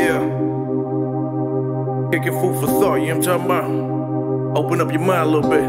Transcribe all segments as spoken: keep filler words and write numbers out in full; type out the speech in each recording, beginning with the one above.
Yeah. Kicking food for thought, you know what I'm talking about? Open up your mind a little bit.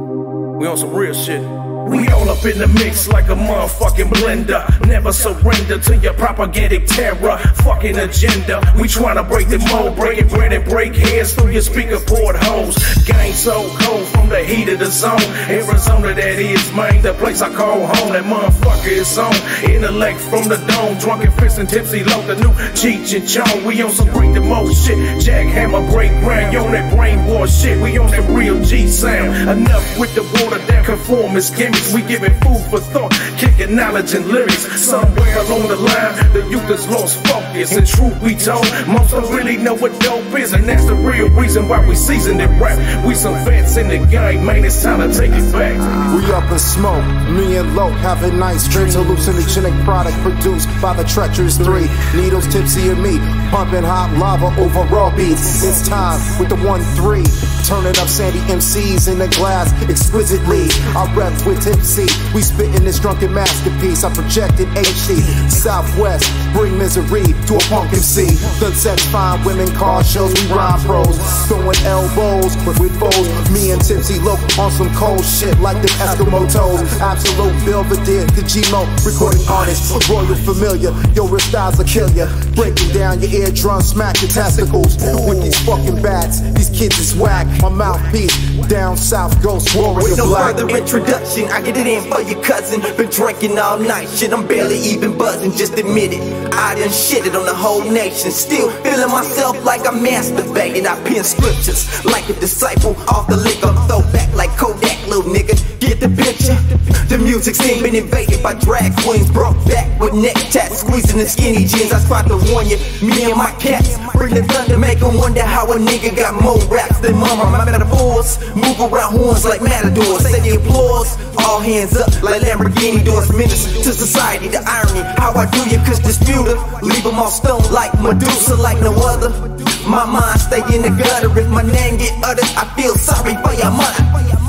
We on some real shit. We all up in the mix like a motherfucking blender. Never surrender to your propagated terror. Fucking agenda. We tryna break the mold, breaking bread and break heads through your speaker portholes. Gang so cold from the heat of the zone. Arizona, that is, man, the place I call home. That motherfucker is on. Intellect from the dome. Drunken fist and tipsy low. The new Cheech and Chong. We on some break the mold shit. Jackhammer break ground. You on that brainwash shit. We on that real G sound. Enough with the water that conformist gimmicks. We giving food for thought, kicking knowledge and lyrics. Somewhere along the line, the youth has lost focus. And truth be told, most don't really know what dope is. And that's the real reason why we seasoned it rap. We some vets in the game, man, it's time to take it back. We up in smoke, me and Loke have a nice dreams. Hallucinogenic product produced by the treacherous three. Needles, tipsy and me, pumping hot lava over raw beats. It's time with the one three. Turning up Sandy M Cs in the glass exquisitely. I rep with tipsy. We spitting this drunken masterpiece. I projected H D. Southwest, bring misery to a punk M C. Done sex fine women, car shows, we rhyme pros. Throwing elbows with foes. Me and Tipsy Loke on some cold shit like the Eskimo toes. Absolute Belvedere, Kajimo, recording artist. Royal familiar, yo, real styles will kill ya. Breaking down your eardrum, smack your testicles. With these fucking bats, these kids is whack. My mouthpiece, down south, ghost warrior with no black. further introduction, I get it in for your cousin. Been drinking all night, shit, I'm barely even buzzing. Just admit it, I done shitted on the whole nation. Still feeling myself like I'm masturbated. I pen scriptures like a disciple off the liquor. Throw back like Kodak, little nigga. Get the picture? The music scene been invaded by drag queens. Broke back with neck tats, squeezing the skinny jeans. I tried to warn you, me and my cats. Bring the thunder, make them wonder how a nigga got more raps than mama. My metaphors move around horns like matadors. Say the applause, all hands up like Lamborghini doors. Minister to society, the irony, how I do you, cause disputer. Leave them all stoned like Medusa, like no other. My mind stay in the gutter, if my name get uttered, I feel sorry for your mother.